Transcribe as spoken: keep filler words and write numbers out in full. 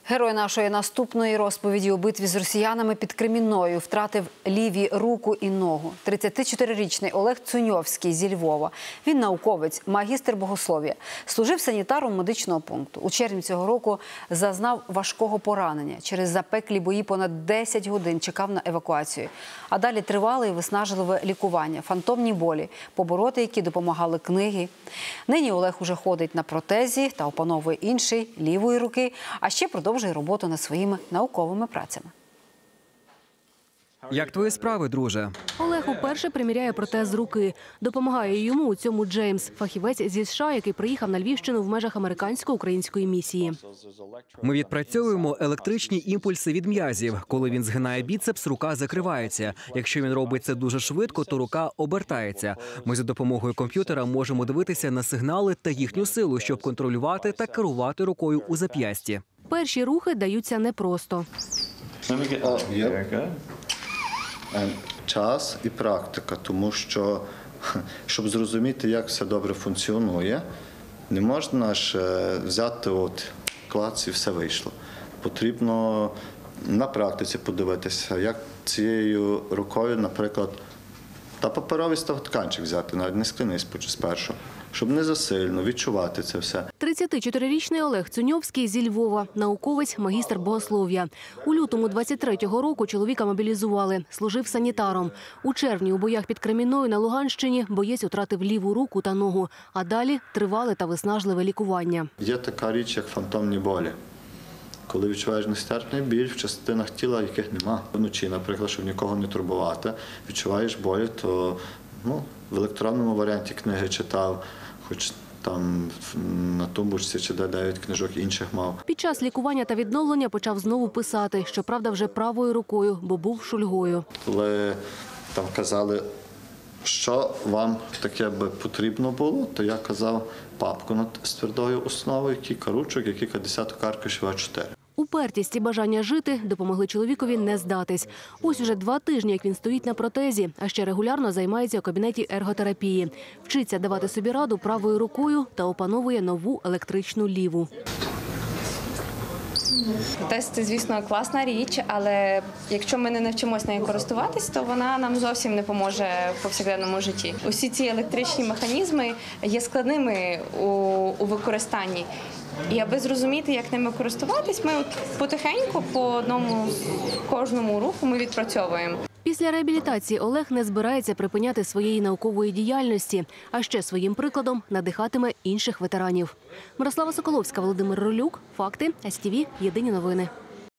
Герой нашої наступної розповіді у битві з росіянами під Кремінною втратив ліві руку і ногу. тридцятичотирирічний Олег Цуньовський зі Львова. Він науковець, магістр богослов'я. Служив санітаром медичного пункту. У червні цього року зазнав важкого поранення. Через запеклі бої понад десять годин чекав на евакуацію. А далі тривале і виснажливе лікування, фантомні болі, побороти які допомагали книги. Нині Олег уже ходить на протезі та опановує інший, лівої руки, а ще продовжує роботу над своїми науковими працями. Як твої справи, друже? Олег уперше приміряє протез руки. Допомагає йому у цьому Джеймс, фахівець зі США, який приїхав на Львівщину в межах американсько-української місії. Ми відпрацьовуємо електричні імпульси від м'язів. Коли він згинає біцепс, рука закривається. Якщо він робить це дуже швидко, то рука обертається. Ми за допомогою комп'ютера можемо дивитися на сигнали та їхню силу, щоб контролювати та керувати рукою у зап'ясті. Перші рухи даються непросто. Час і практика, тому що, щоб зрозуміти, як все добре функціонує, не можна ж взяти от клац і все вийшло. Потрібно на практиці подивитися, як цією рукою, наприклад, та паперовий стовтканчик взяти, навіть не скляний спершу, щоб не засильно відчувати це все. тридцятичотирирічний Олег Цуньовський зі Львова, науковець, магістр богослов'я. У лютому двадцять третього року чоловіка мобілізували, служив санітаром. У червні у боях під Кремінною на Луганщині боєць втратив ліву руку та ногу, а далі тривале та виснажливе лікування. Є така річ, як фантомні болі. Коли відчуваєш нестерпний біль в частинах тіла, яких нема. Вночі, наприклад, щоб нікого не турбувати, відчуваєш болі, то ну, в електронному варіанті книги читав, хоч там на тумбочці чи де дев'ять книжок інших мав. Під час лікування та відновлення почав знову писати, щоправда, вже правою рукою, бо був шульгою. Коли там казали, що вам таке би потрібно було, то я казав папку з твердою основою, кілька ручок і кілька десяток аркушів А чотири. Упертість і бажання жити допомогли чоловікові не здатись. Ось уже два тижні, як він стоїть на протезі, а ще регулярно займається у кабінеті ерготерапії. Вчиться давати собі раду правою рукою та опановує нову електричну ліву. Протез – це, звісно, класна річ, але якщо ми не навчимося нею користуватись, то вона нам зовсім не поможе в повсякденному житті. Усі ці електричні механізми є складними у, у використанні. І аби зрозуміти, як ними користуватись, ми от потихеньку, по одному кожному руху ми відпрацьовуємо. Після реабілітації Олег не збирається припиняти своєї наукової діяльності, а ще своїм прикладом надихатиме інших ветеранів. Мирослава Соколовська, Володимир Ролюк. Факти. ес ті ві. Єдині новини.